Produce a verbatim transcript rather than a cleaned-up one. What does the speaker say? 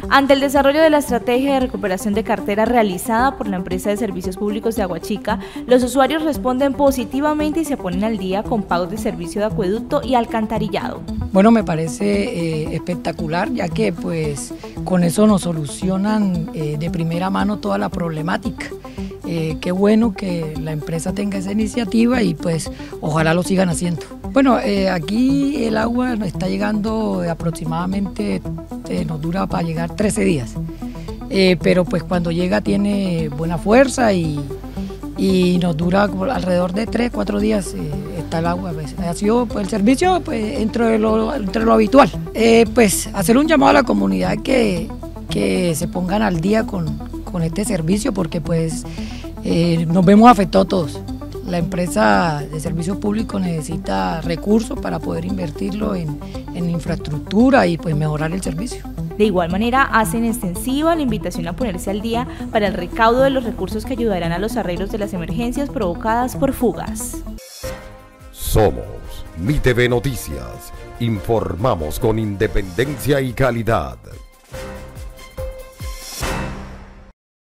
Ante el desarrollo de la estrategia de recuperación de cartera realizada por la empresa de servicios públicos de Aguachica, los usuarios responden positivamente y se ponen al día con pagos de servicio de acueducto y alcantarillado. Bueno, me parece eh, espectacular, ya que pues con eso nos solucionan eh, de primera mano toda la problemática. Eh, qué bueno que la empresa tenga esa iniciativa y pues ojalá lo sigan haciendo. Bueno, eh, aquí el agua está llegando de aproximadamente, eh, nos dura para llegar trece días, eh, pero pues cuando llega tiene buena fuerza y, y nos dura alrededor de tres, cuatro días eh, está el agua. Pues, ha sido pues, el servicio pues, entre, lo, entre lo habitual. Eh, pues hacer un llamado a la comunidad que, que se pongan al día con, con este servicio porque pues eh, nos vemos afectados todos. La empresa de servicios públicos necesita recursos para poder invertirlo en, en infraestructura y pues mejorar el servicio. De igual manera, hacen extensiva la invitación a ponerse al día para el recaudo de los recursos que ayudarán a los arreglos de las emergencias provocadas por fugas. Somos Mi T V Noticias. Informamos con independencia y calidad.